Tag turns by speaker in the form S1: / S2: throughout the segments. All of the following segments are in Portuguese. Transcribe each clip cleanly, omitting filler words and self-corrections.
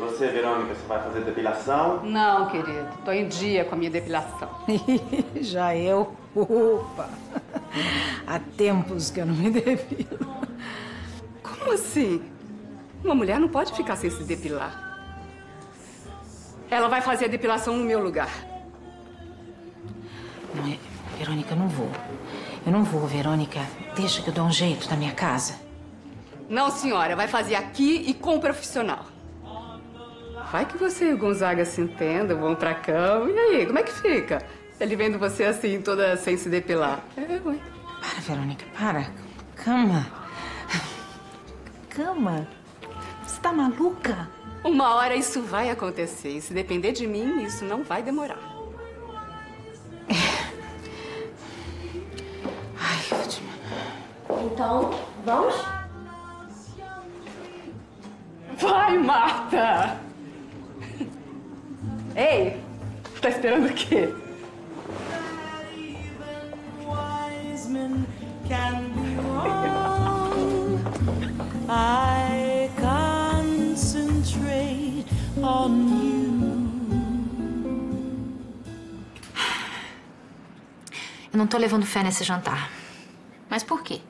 S1: você, Verônica, você vai fazer depilação?
S2: Não, querido. Tô em dia com a minha depilação.
S3: Já eu? Opa! Há tempos que eu não me depilo.
S2: Como assim? Uma mulher não pode ficar sem se depilar. Ela vai fazer a depilação no meu lugar.
S3: Não, Verônica, eu não vou. Eu não vou, Verônica. Deixa que eu dou um jeito na minha casa.
S2: Não, senhora. Vai fazer aqui e com o profissional. Vai que você e o Gonzaga se entendam, vão pra cama. E aí, como é que fica? Ele vendo você assim, toda sem se depilar. Ué.
S3: Para, Verônica, para. Cama. Cama? Você tá maluca?
S2: Uma hora isso vai acontecer. E se depender de mim, isso não vai demorar.
S3: Ai, Fátima.
S4: Então, vamos?
S2: Vai, Marta! Ei, tá esperando o quê?
S5: I concentrate on you.
S6: Eu não tô levando fé nesse jantar.
S4: Mas por quê?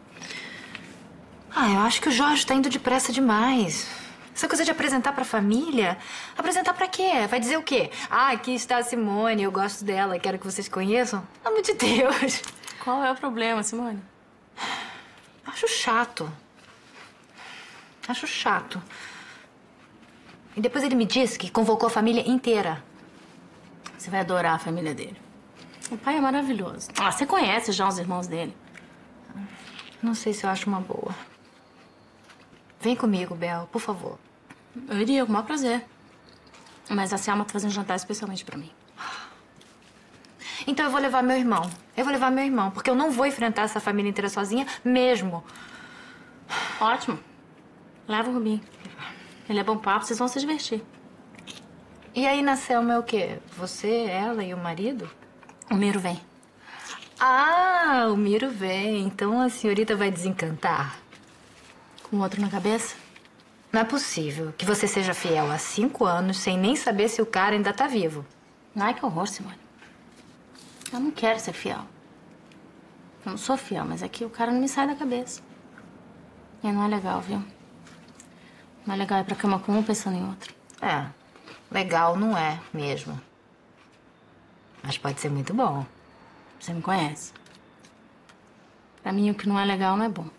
S6: Eu acho que o Jorge tá indo depressa demais. Essa coisa de apresentar pra família... Apresentar pra quê? Vai dizer o quê? Aqui está a Simone, eu gosto dela, quero que vocês conheçam. Pelo amor de Deus.
S4: Qual é o problema, Simone?
S6: Acho chato. Acho chato. E depois ele me disse que convocou a família inteira.
S4: Você vai adorar a família dele. O pai é maravilhoso. Você conhece já os irmãos dele.
S6: Não sei se eu acho uma boa. Vem comigo, Bel, por favor.
S4: Eu iria, com o maior prazer. Mas a Selma tá fazendo jantar especialmente pra mim.
S6: Então eu vou levar meu irmão. Eu vou levar meu irmão, porque eu não vou enfrentar essa família inteira sozinha mesmo.
S4: Ótimo. Leva o Rubinho. Ele é bom papo, vocês vão se divertir.
S6: E aí na Selma é o quê? Você, ela e o marido?
S4: O Miro vem.
S6: Ah, o Miro vem. Então a senhorita vai desencantar.
S4: Com outro na cabeça?
S6: Não é possível que você seja fiel há 5 anos sem nem saber se o cara ainda tá vivo.
S4: Ai, que horror, Simone. Eu não quero ser fiel. Eu não sou fiel, mas é que o cara não me sai da cabeça. E não é legal, viu? Não é legal ir pra cama com um pensando em outro.
S6: É, legal não é mesmo. Mas pode ser muito bom.
S4: Você me conhece. Pra mim, o que não é legal não é bom.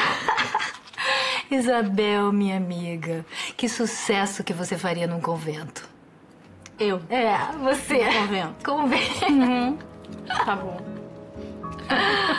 S6: Isabel, minha amiga, que sucesso que você faria num convento.
S4: Eu?
S6: É, você.
S4: Convento.
S6: Convento.
S4: Uhum. Tá bom.